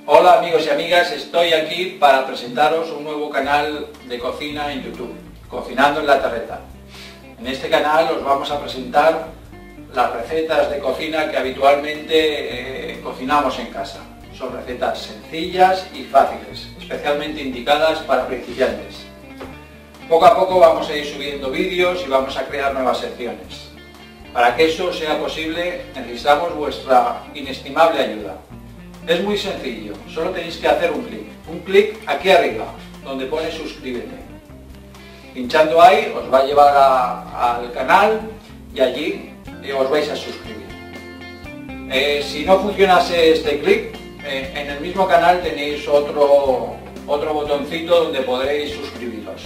Hola amigos y amigas, estoy aquí para presentaros un nuevo canal de cocina en YouTube, Cocinando en la Terreta. En este canal os vamos a presentar las recetas de cocina que habitualmente cocinamos en casa. Son recetas sencillas y fáciles, especialmente indicadas para principiantes. Poco a poco vamos a ir subiendo vídeos y vamos a crear nuevas secciones. Para que eso sea posible necesitamos vuestra inestimable ayuda. Es muy sencillo, solo tenéis que hacer un clic aquí arriba, donde pone suscríbete. Pinchando ahí os va a llevar al canal y allí os vais a suscribir. Si no funcionase este clic, en el mismo canal tenéis otro botoncito donde podréis suscribiros.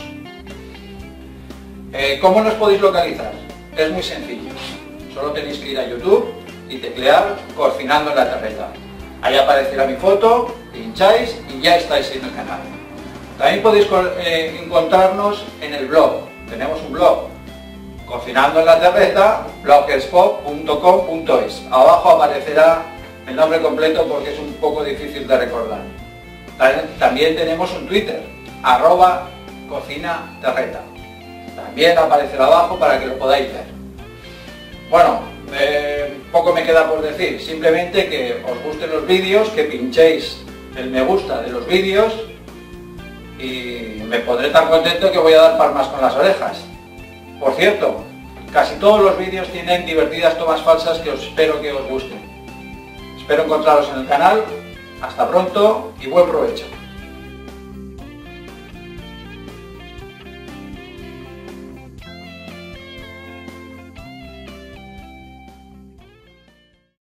¿Cómo nos podéis localizar? Es muy sencillo, solo tenéis que ir a YouTube y teclear Cocinando en la Terreta. Ahí aparecerá mi foto, pincháis y ya estáis en el canal. También podéis encontrarnos en el blog. Tenemos un blog, Cocinando en la Terreta, blogspot.com.es. Abajo aparecerá el nombre completo porque es un poco difícil de recordar. También tenemos un Twitter, @cocinaterreta. También aparecerá abajo para que lo podáis ver. Bueno, poco me queda por decir, simplemente que os gusten los vídeos, que pinchéis el me gusta de los vídeos y me pondré tan contento que voy a dar palmas con las orejas. Por cierto, casi todos los vídeos tienen divertidas tomas falsas que espero que os gusten. Espero encontraros en el canal. Hasta pronto y buen provecho.